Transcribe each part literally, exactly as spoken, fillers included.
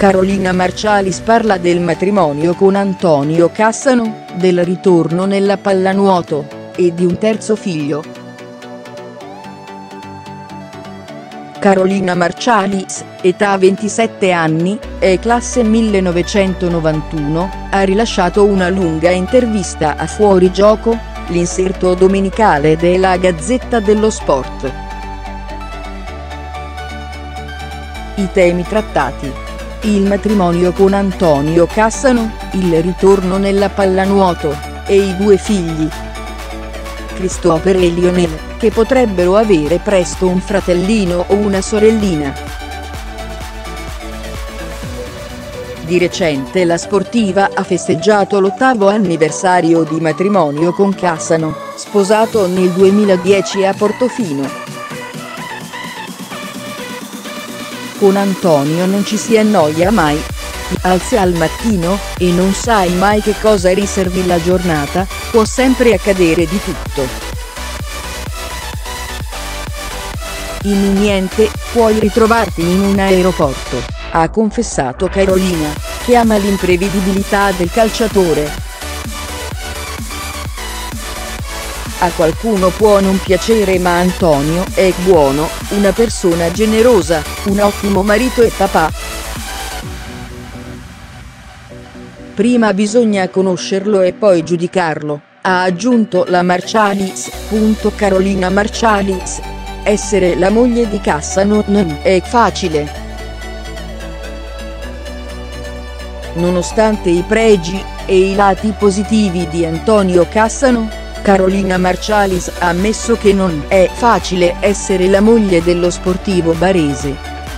Carolina Marcialis parla del matrimonio con Antonio Cassano, del ritorno nella pallanuoto, e di un terzo figlio. Carolina Marcialis, età ventisette anni, è classe millenovecentonovantuno, ha rilasciato una lunga intervista a Fuorigioco, l'inserto domenicale della Gazzetta dello Sport. I temi trattati: il matrimonio con Antonio Cassano, il ritorno nella pallanuoto, e i due figli, Christopher e Lionel, che potrebbero avere presto un fratellino o una sorellina. Di recente la sportiva ha festeggiato l'ottavo anniversario di matrimonio con Cassano, sposato nel duemiladieci a Portofino. Con Antonio non ci si annoia mai. Ti alzi al mattino, e non sai mai che cosa riservi la giornata, può sempre accadere di tutto. In un niente, puoi ritrovarti in un aeroporto, ha confessato Carolina, che ama l'imprevedibilità del calciatore. A qualcuno può non piacere, ma Antonio è buono, una persona generosa, un ottimo marito e papà. Prima bisogna conoscerlo e poi giudicarlo, ha aggiunto la Marcialis. Carolina Marcialis: essere la moglie di Cassano non è facile. Nonostante i pregi e i lati positivi di Antonio Cassano, Carolina Marcialis ha ammesso che non è facile essere la moglie dello sportivo barese.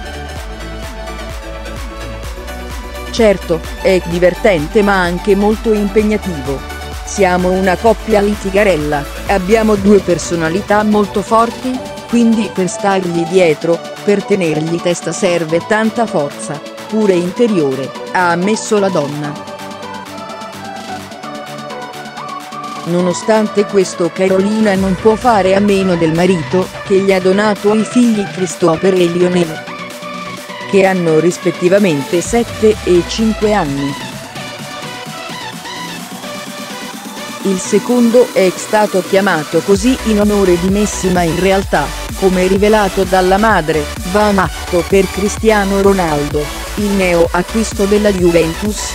Certo, è divertente ma anche molto impegnativo. Siamo una coppia litigarella, abbiamo due personalità molto forti, quindi per stargli dietro, per tenergli testa serve tanta forza, pure interiore, ha ammesso la donna. Nonostante questo, Carolina non può fare a meno del marito, che gli ha donato i figli Christopher e Lionel, che hanno rispettivamente sette e cinque anni. Il secondo è stato chiamato così in onore di Messi, ma in realtà, come rivelato dalla madre, va matto per Cristiano Ronaldo, il neo acquisto della Juventus.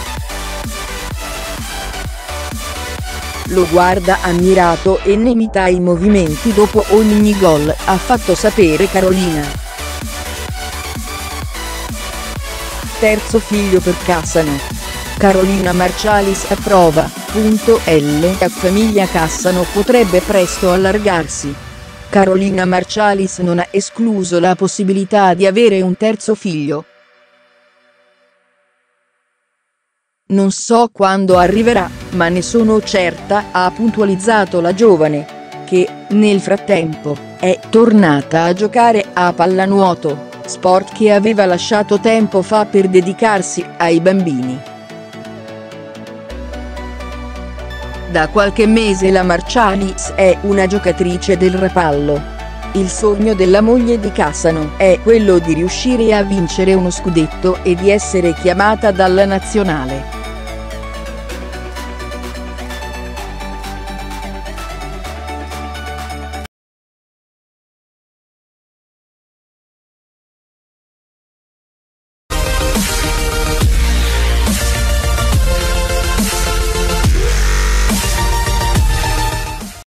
Lo guarda ammirato e ne imita i movimenti dopo ogni gol, ha fatto sapere Carolina. Terzo figlio per Cassano. Carolina Marcialis approva. La famiglia Cassano potrebbe presto allargarsi. Carolina Marcialis non ha escluso la possibilità di avere un terzo figlio. Non so quando arriverà, ma ne sono certa, ha puntualizzato la giovane, che, nel frattempo, è tornata a giocare a pallanuoto, sport che aveva lasciato tempo fa per dedicarsi ai bambini. Da qualche mese la Marcialis è una giocatrice del rapallo. Il sogno della moglie di Cassano è quello di riuscire a vincere uno scudetto e di essere chiamata dalla nazionale.